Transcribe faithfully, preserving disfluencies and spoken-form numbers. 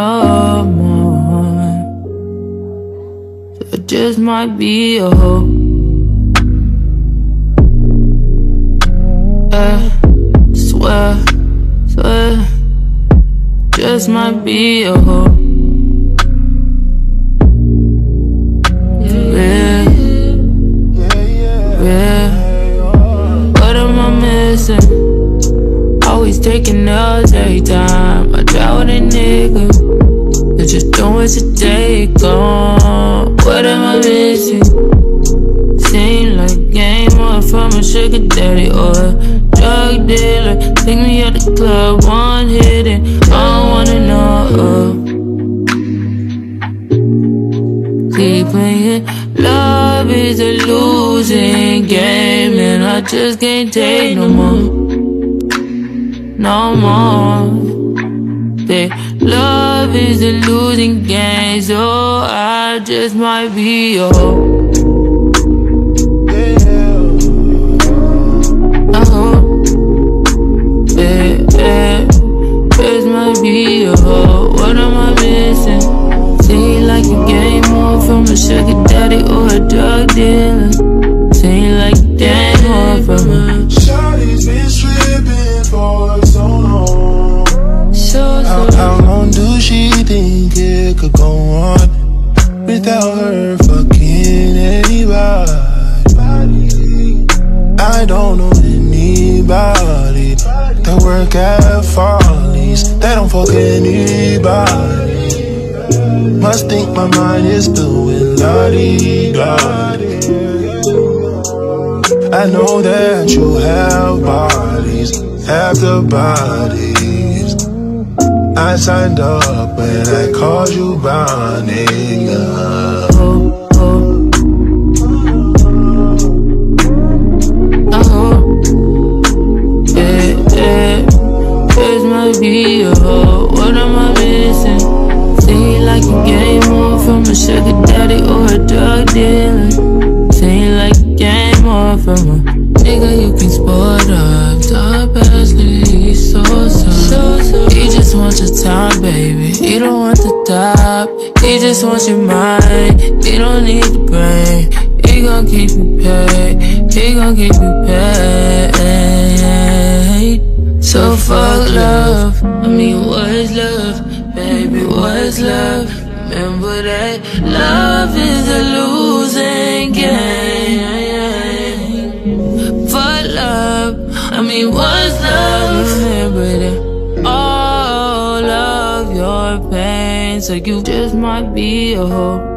someone. So it just might be a hoe. Yeah, swear, swear, just might be a hoe. Yeah, yeah, what am I missing? Always taking all day time. I try with a nigga, you're just doing what you take on. What am I missing? Seem like game on from a sugar daddy or a drug dealer. Take me out the club, one hit and I don't wanna know. Keep playing, love is a losing game, and I just can't take no more, no more. They, love is a losing game, so I just might be a hoe. Be a hoe. What am I missing? Seem like a game on from a sugar daddy or a drug dealer. Seem like a game on from a Shawty's been slipping for so long. So, so how, how long do she think it could go on without her fucking anybody? I don't know anybody that work at Farley's, they don't fuck anybody. Must think my mind is filled with la-di-da-di. I know that you have bodies after bodies. I signed up when I called you Bonnie. uh. Be a hoe. What am I missing? Seem like a game on from a sugar daddy or a drug dealer. Seem like a game on from a nigga you can sport up. Top ass nigga, he's so soft. He just wants your time, baby. He don't want the top. He just wants your mind. He don't need the brain. He gon' keep you paid. He gon' keep you paid. So fuck love, I mean what is love, baby what is love? Remember that love is a losing game. Fuck love, I mean what's love? Remember that all of your pain, so you just might be a hoe.